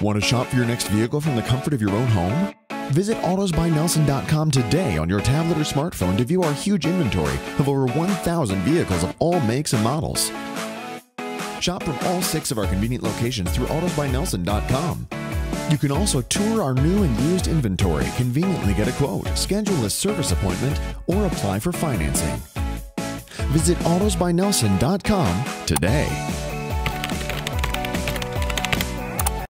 Want to shop for your next vehicle from the comfort of your own home? Visit autosbynelson.com today on your tablet or smartphone to view our huge inventory of over 1,000 vehicles of all makes and models. Shop from all 6 of our convenient locations through autosbynelson.com. You can also tour our new and used inventory, conveniently get a quote, schedule a service appointment, or apply for financing. Visit autosbynelson.com today.